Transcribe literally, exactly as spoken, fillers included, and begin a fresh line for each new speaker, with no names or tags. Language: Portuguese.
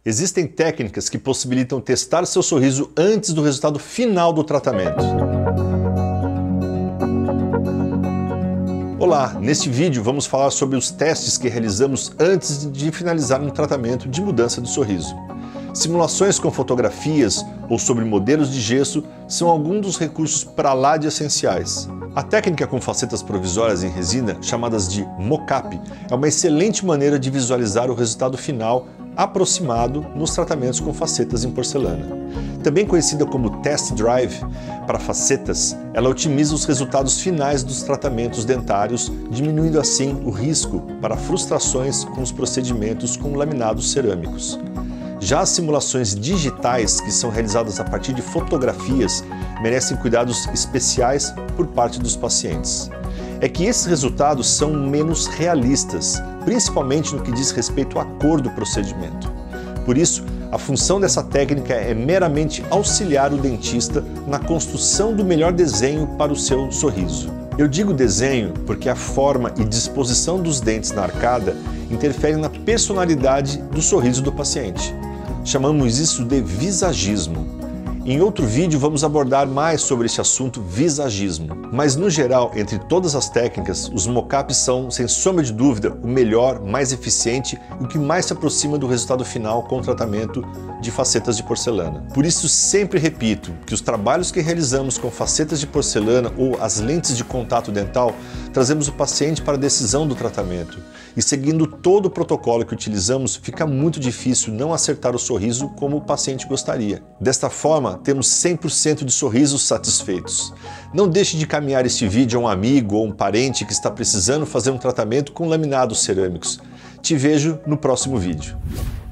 Existem técnicas que possibilitam testar seu sorriso antes do resultado final do tratamento. Olá, neste vídeo vamos falar sobre os testes que realizamos antes de finalizar um tratamento de mudança do sorriso. Simulações com fotografias ou sobre modelos de gesso são alguns dos recursos para lá de essenciais. A técnica com facetas provisórias em resina, chamadas de mocap, é uma excelente maneira de visualizar o resultado final aproximado nos tratamentos com facetas em porcelana. Também conhecida como test drive para facetas, ela otimiza os resultados finais dos tratamentos dentários, diminuindo assim o risco para frustrações com os procedimentos com laminados cerâmicos. Já as simulações digitais, que são realizadas a partir de fotografias, merecem cuidados especiais por parte dos pacientes. É que esses resultados são menos realistas, principalmente no que diz respeito à cor do procedimento. Por isso, a função dessa técnica é meramente auxiliar o dentista na construção do melhor desenho para o seu sorriso. Eu digo desenho porque a forma e disposição dos dentes na arcada interferem na personalidade do sorriso do paciente. Chamamos isso de visagismo. Em outro vídeo vamos abordar mais sobre esse assunto visagismo. Mas no geral, entre todas as técnicas, os mocaps são, sem sombra de dúvida, o melhor, mais eficiente e o que mais se aproxima do resultado final com o tratamento de facetas de porcelana. Por isso sempre repito que os trabalhos que realizamos com facetas de porcelana ou as lentes de contato dental, trazemos o paciente para a decisão do tratamento. E seguindo todo o protocolo que utilizamos, fica muito difícil não acertar o sorriso como o paciente gostaria. Desta forma, temos cem por cento de sorrisos satisfeitos. Não deixe de caminhar este vídeo a um amigo ou um parente que está precisando fazer um tratamento com laminados cerâmicos. Te vejo no próximo vídeo.